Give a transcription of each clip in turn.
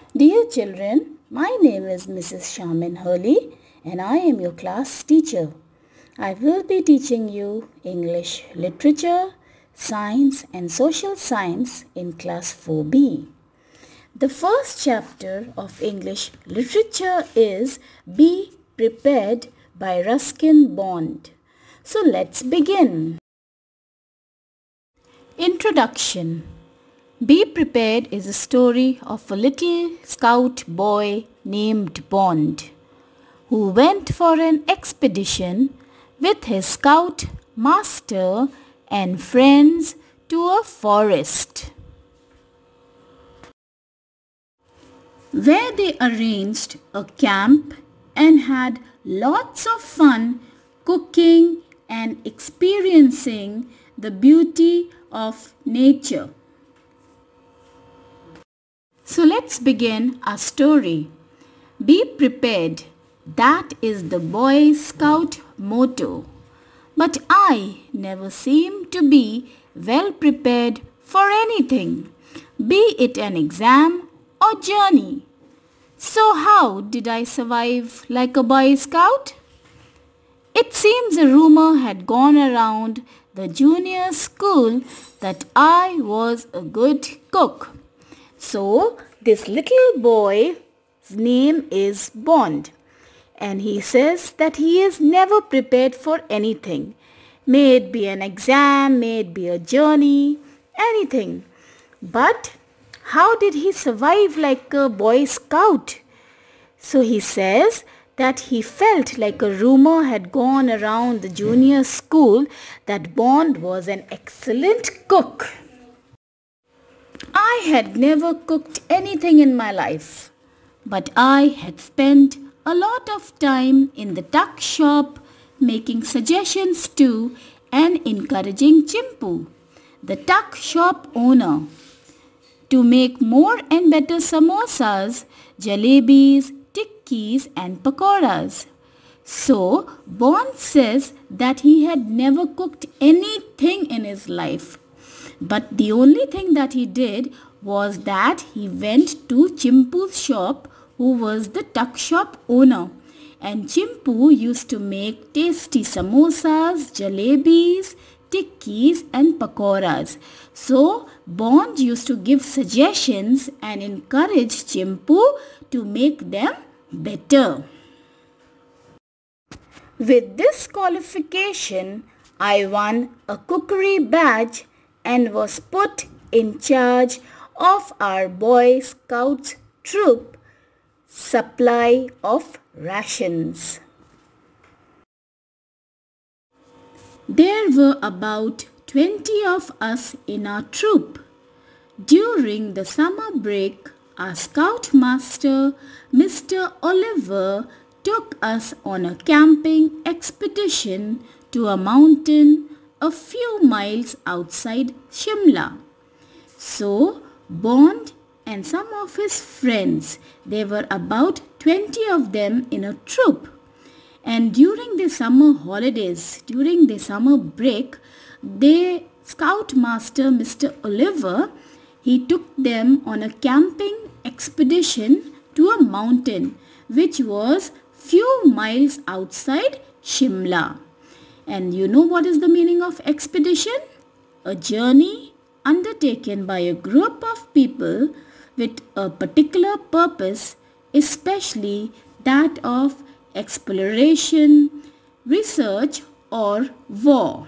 Dear children, my name is Mrs. Shamin Hurley and I am your class teacher. I will be teaching you English literature, science and social science in class 4B. The first chapter of English literature is Be Prepared by Ruskin Bond. So let's begin. Introduction. Be Prepared is a story of a little scout boy named Bond who went for an expedition with his scout master and friends to a forest, where they arranged a camp and had lots of fun cooking and experiencing the beauty of nature. So let's begin our story. Be prepared. That is the Boy Scout motto. But I never seem to be well prepared for anything, be it an exam or journey. So how did I survive like a Boy Scout? It seems a rumor had gone around the junior school that I was a good cook. So this little boy's name is Bond and he says that he is never prepared for anything. May it be an exam, may it be a journey, anything. But how did he survive like a Boy Scout? So he says that he felt like a rumor had gone around the junior school that Bond was an excellent cook. I had never cooked anything in my life, but I had spent a lot of time in the tuck shop making suggestions to and encouraging Chimpu, the tuck shop owner, to make more and better samosas, jalebis, tikkis and pakoras. So, Bond says that he had never cooked anything in his life. But the only thing that he did was that he went to Chimpu's shop, who was the tuck shop owner. And Chimpu used to make tasty samosas, jalebis, tikkis and pakoras. So Bond used to give suggestions and encourage Chimpu to make them better. With this qualification, I won a cookery badge and was put in charge of our Boy Scouts troop supply of rations. There were about 20 of us in our troop. During the summer break, our scout master, Mr. Oliver, took us on a camping expedition to a mountain a few miles outside Shimla. So, Bond and some of his friends, there were about 20 of them in a troop. And during the summer holidays, during the summer break, the scoutmaster Mr. Oliver, he took them on a camping expedition to a mountain which was few miles outside Shimla. And you know what is the meaning of expedition? A journey undertaken by a group of people with a particular purpose, especially that of exploration, research or war.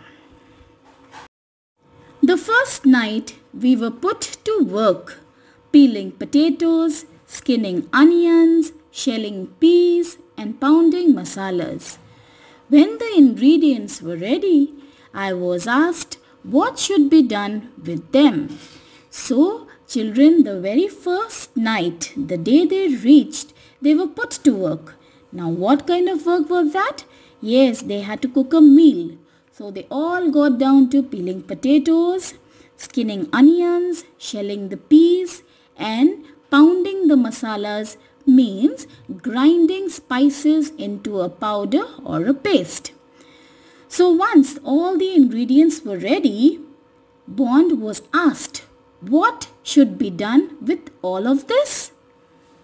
The first night we were put to work, peeling potatoes, skinning onions, shelling peas and pounding masalas. When the ingredients were ready, I was asked what should be done with them. So, children, the very first night, the day they reached, they were put to work. Now, what kind of work was that? Yes, they had to cook a meal. So, they all got down to peeling potatoes, skinning onions, shelling the peas and pounding the masalas, means grinding spices into a powder or a paste. So once all the ingredients were ready, Bond was asked what should be done with all of this.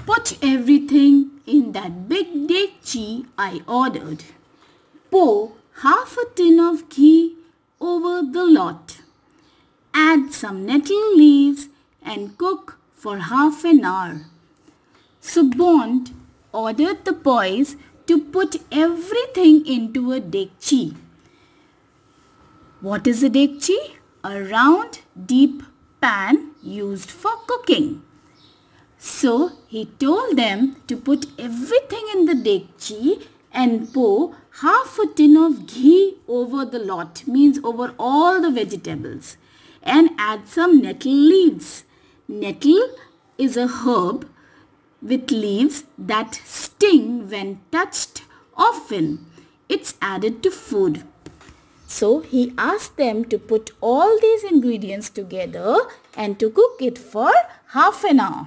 Put everything in that big dekchi I ordered. Pour half a tin of ghee over the lot. Add some nettle leaves and cook for half an hour. So Bond ordered the boys to put everything into a dekchi. What is a dekchi? A round, deep pan used for cooking. So he told them to put everything in the dekchi and pour half a tin of ghee over the lot, means over all the vegetables, and add some nettle leaves. Nettle is a herb with leaves that sting when touched often. It's added to food. So he asked them to put all these ingredients together and to cook it for half an hour.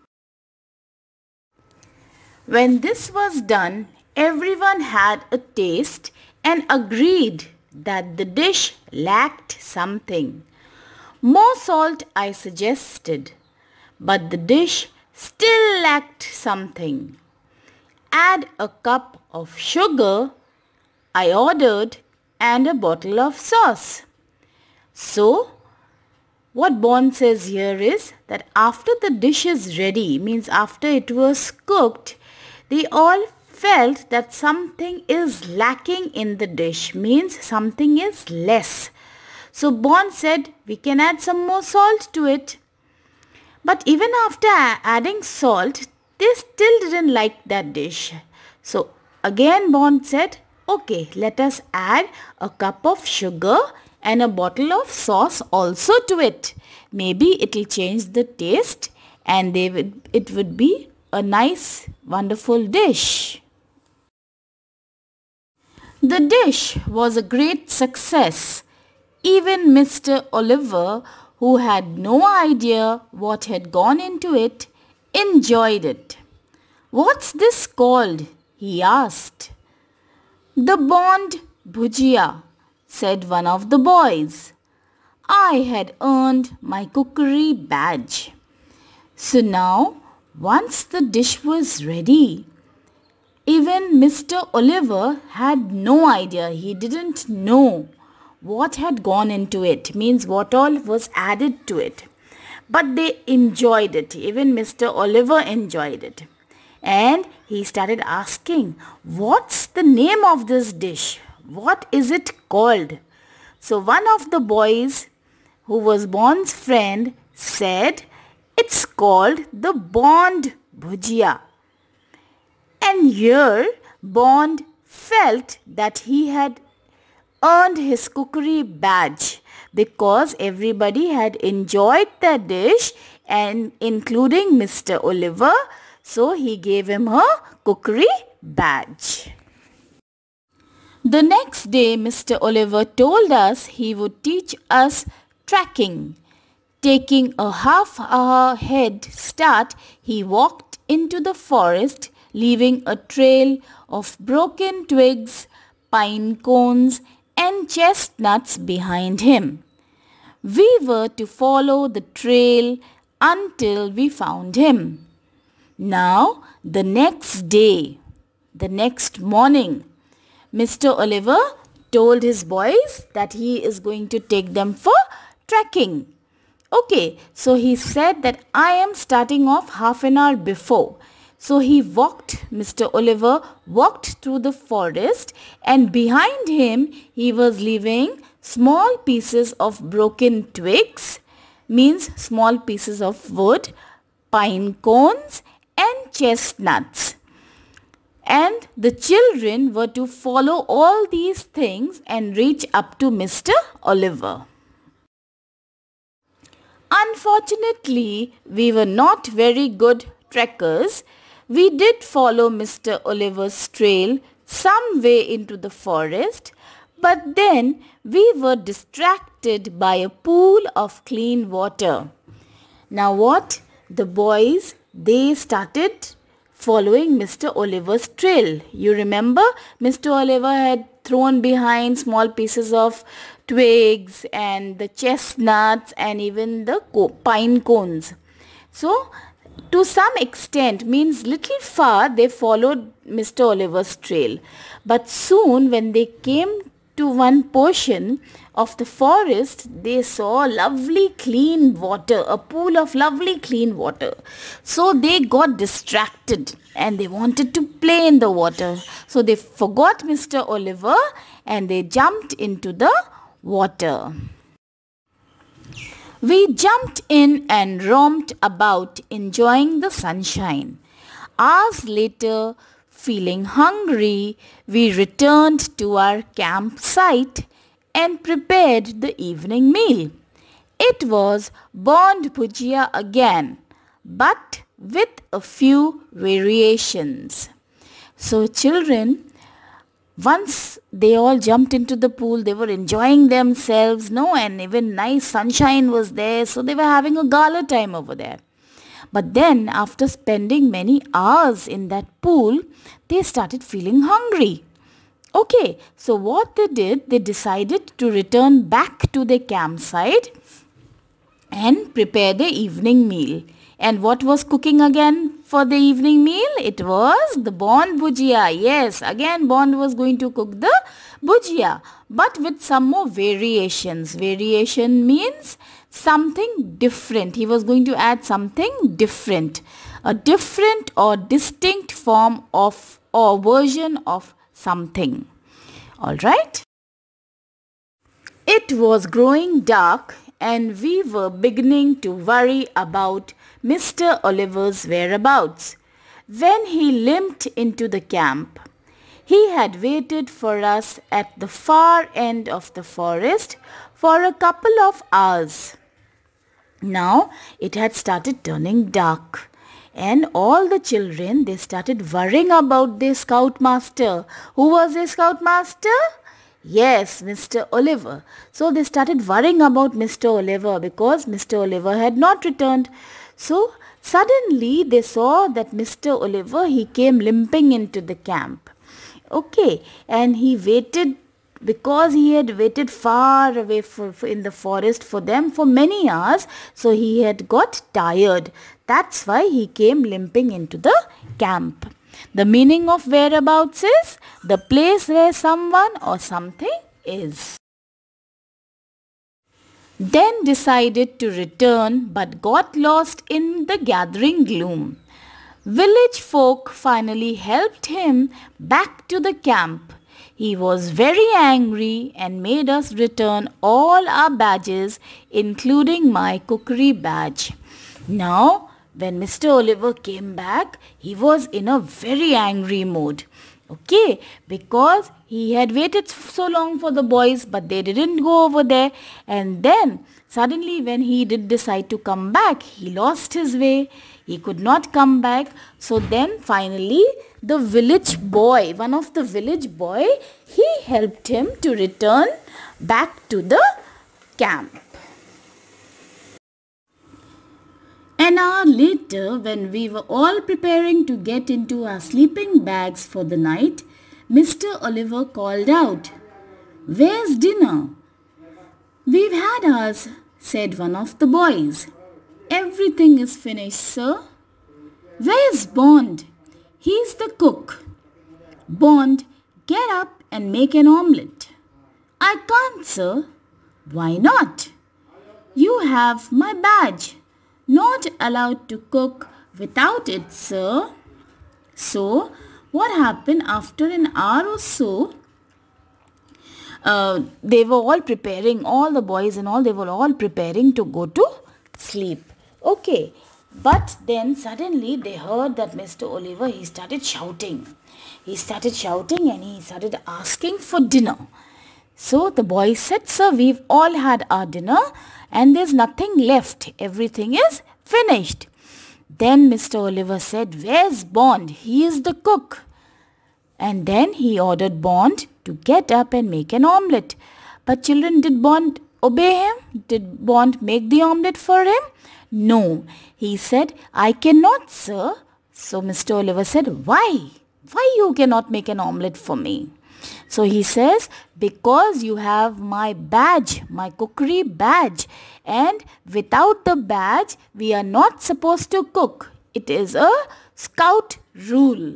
When this was done, everyone had a taste and agreed that the dish lacked something. More salt, I suggested, but the dish still lacked something. Add a cup of sugar, I ordered, and a bottle of sauce. So, what Bond says here is that after the dish is ready, means after it was cooked, they all felt that something is lacking in the dish, means something is less. So Bond said, we can add some more salt to it. But even after adding salt, they still didn't like that dish. So again Bond said, okay, let us add a cup of sugar and a bottle of sauce also to it. Maybe it will change the taste and it would be a nice, wonderful dish. The dish was a great success. Even Mr. Oliver, who had no idea what had gone into it, enjoyed it. What's this called? He asked. The Bond Bhujia, said one of the boys. I had earned my cookery badge. So now, once the dish was ready, even Mr. Oliver had no idea. He didn't know what had gone into it, means what all was added to it. But they enjoyed it. Even Mr. Oliver enjoyed it. And he started asking, what's the name of this dish? What is it called? So one of the boys, who was Bond's friend, said, it's called the Bond Bhujia. And here Bond felt that he had earned his cookery badge because everybody had enjoyed the dish and including Mr. Oliver. So he gave him a cookery badge. The next day Mr. Oliver told us he would teach us tracking. Taking a half-hour head start, he walked into the forest, leaving a trail of broken twigs, pine cones, and chestnuts behind him. We were to follow the trail until we found him. Now, the next morning, Mr. Oliver told his boys that he is going to take them for trekking. Okay, so he said that I am starting off half an hour before. So Mr. Oliver walked through the forest, and behind him he was leaving small pieces of broken twigs, means small pieces of wood, pine cones and chestnuts. And the children were to follow all these things and reach up to Mr. Oliver. Unfortunately, we were not very good trekkers. We did follow Mr. Oliver's trail some way into the forest, but then we were distracted by a pool of clean water. Now what? The boys, they started following Mr. Oliver's trail. You remember, Mr. Oliver had thrown behind small pieces of twigs and the chestnuts and even the pine cones. So To some extent, means little far, they followed Mr. Oliver's trail. But soon when they came to one portion of the forest, they saw lovely clean water, a pool of lovely clean water. So they got distracted and they wanted to play in the water. So they forgot Mr. Oliver and they jumped into the water. We jumped in and romped about, enjoying the sunshine. Hours later, feeling hungry, we returned to our campsite and prepared the evening meal. It was Bond Bhujia again, but with a few variations. So children, once they all jumped into the pool, they were enjoying themselves, and even nice sunshine was there, so they were having a gala time over there. But then, after spending many hours in that pool, they started feeling hungry. Okay, so what they did, they decided to return back to their campsite and prepare the evening meal. And what was cooking again for the evening meal? It was the Bond Bhujia. Yes, again Bond was going to cook the Bhujia, but with some more variations. Variation means something different. He was going to add something different. A different or distinct form of or version of something. Alright? It was growing dark and we were beginning to worry about Mr. Oliver's whereabouts when he limped into the camp. He had waited for us at the far end of the forest for a couple of hours. Now it had started turning dark and all the children, they started worrying about their scoutmaster. Who was their scoutmaster? Yes, Mr. Oliver. So they started worrying about Mr. Oliver because Mr. Oliver had not returned. So suddenly they saw that Mr. Oliver, he came limping into the camp. Okay, and he waited because he had waited far away in the forest for them for many hours. So he had got tired. That's why he came limping into the camp. The meaning of whereabouts is the place where someone or something is. Then decided to return but got lost in the gathering gloom. Village folk finally helped him back to the camp. He was very angry and made us return all our badges, including my cookery badge. Now, when Mr. Oliver came back, he was in a very angry mood. Okay, because he had waited so long for the boys, but they didn't go over there. And then suddenly when he did decide to come back, he lost his way. He could not come back. So then finally the village boy, one of the village boy, he helped him to return back to the camp. An hour later, when we were all preparing to get into our sleeping bags for the night, Mr. Oliver called out, "Where's dinner?" "We've had ours," said one of the boys. "Everything is finished, sir." "Where's Bond?" "He's the cook." "Bond, get up and make an omelette." "I can't, sir." "Why not?" "You have my badge." "Not allowed to cook without it, sir." So, what happened after an hour or so? They were all preparing, all the boys and all, they were all preparing to go to sleep. Okay, but then suddenly they heard that Mr. Oliver, he started shouting. He started shouting and he started asking for dinner. So the boys said, "Sir, we've all had our dinner and there's nothing left. Everything is finished." Then Mr. Oliver said, "Where's Bond? He is the cook." And then he ordered Bond to get up and make an omelette. But children, did Bond obey him? Did Bond make the omelette for him? No. He said, "I cannot, sir." So Mr. Oliver said, "Why? Why you cannot make an omelette for me?" So he says, "Because you have my badge, my cookery badge, and without the badge, we are not supposed to cook. It is a scout rule.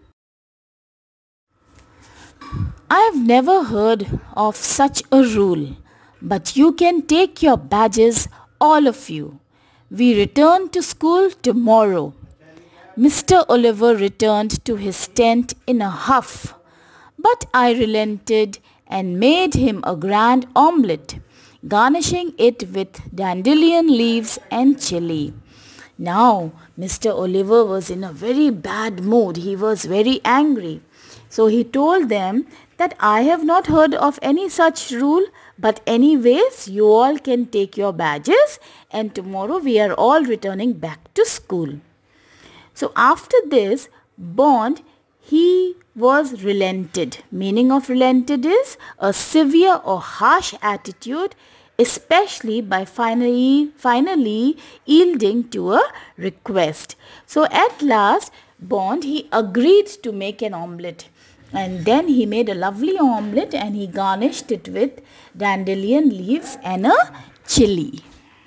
I have never heard of such a rule, but you can take your badges, all of you. We return to school tomorrow. Mr. Oliver returned to his tent in a huff, but I relented and made him a grand omelette, garnishing it with dandelion leaves and chili. Now, Mr. Oliver was in a very bad mood. He was very angry. So he told them that I have not heard of any such rule, but anyways, you all can take your badges and tomorrow we are all returning back to school. So after this, Bond, he was relented. Meaning of relented is a severe or harsh attitude, especially by finally yielding to a request. So at last, Bond, he agreed to make an omelette. And then he made a lovely omelette and he garnished it with dandelion leaves and a chili.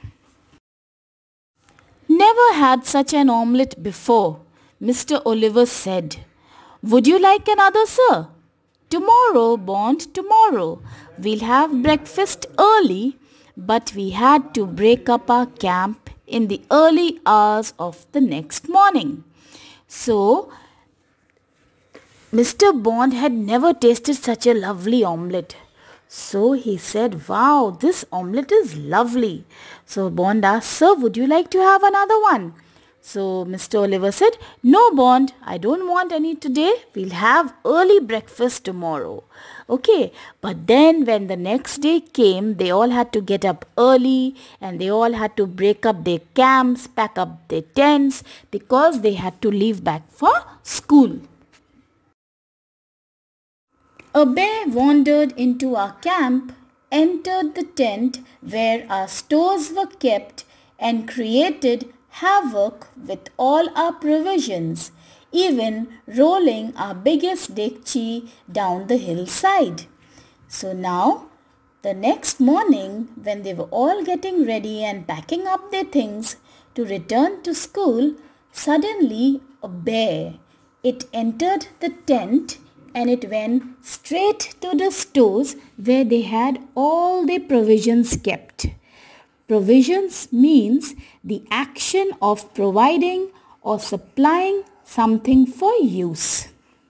Never had such an omelette before, Mr. Oliver said. Would you like another, sir? Tomorrow, Bond, tomorrow. We'll have breakfast early, but we had to break up our camp in the early hours of the next morning. So, Mr. Bond had never tasted such a lovely omelette. So he said, wow, this omelette is lovely. So Bond asked, sir, would you like to have another one? So Mr. Oliver said, no, Bond, I don't want any today. We'll have early breakfast tomorrow. Okay, but then when the next day came, they all had to get up early and they all had to break up their camps, pack up their tents because they had to leave back for school. A bear wandered into our camp, entered the tent where our stores were kept and created havoc with all our provisions, even rolling our biggest dekchi down the hillside. So now, the next morning when they were all getting ready and packing up their things to return to school, suddenly a bear, it entered the tent and it went straight to the stores where they had all their provisions kept. Provisions means the action of providing or supplying something for use.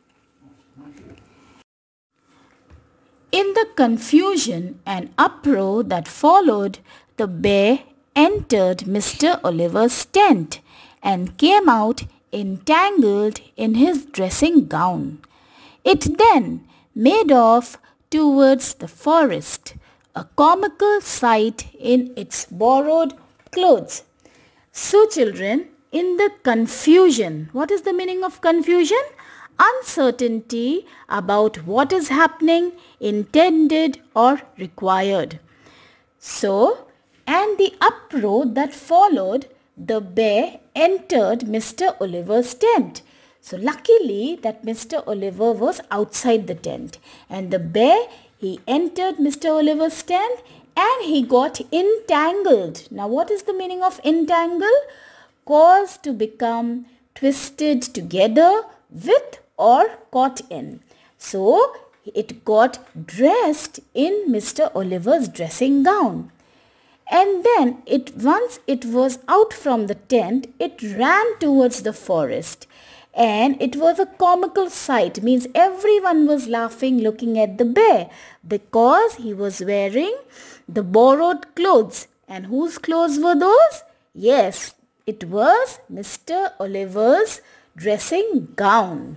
In the confusion and uproar that followed, the bear entered Mr. Oliver's tent and came out entangled in his dressing gown. It then made off towards the forest, a comical sight in its borrowed clothes. So children, in the confusion, what is the meaning of confusion? Uncertainty about what is happening, intended or required. So, and the uproar that followed, the bear entered Mr. Oliver's tent. So luckily that Mr. Oliver was outside the tent and the bear, he entered Mr. Oliver's tent and he got entangled. Now what is the meaning of entangle? Cause to become twisted together with or caught in. So it got dressed in Mr. Oliver's dressing gown. And then once it was out from the tent, it ran towards the forest. And it was a comical sight, means everyone was laughing looking at the bear because he was wearing the borrowed clothes. And whose clothes were those? Yes, it was Mr. Oliver's dressing gown.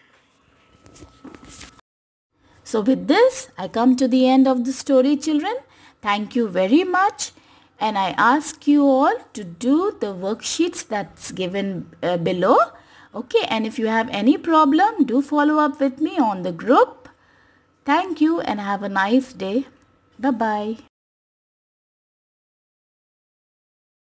So with this, I come to the end of the story, children. Thank you very much. And I ask you all to do the worksheets that's given below. Okay, and if you have any problem, do follow up with me on the group. Thank you and have a nice day. Bye-bye.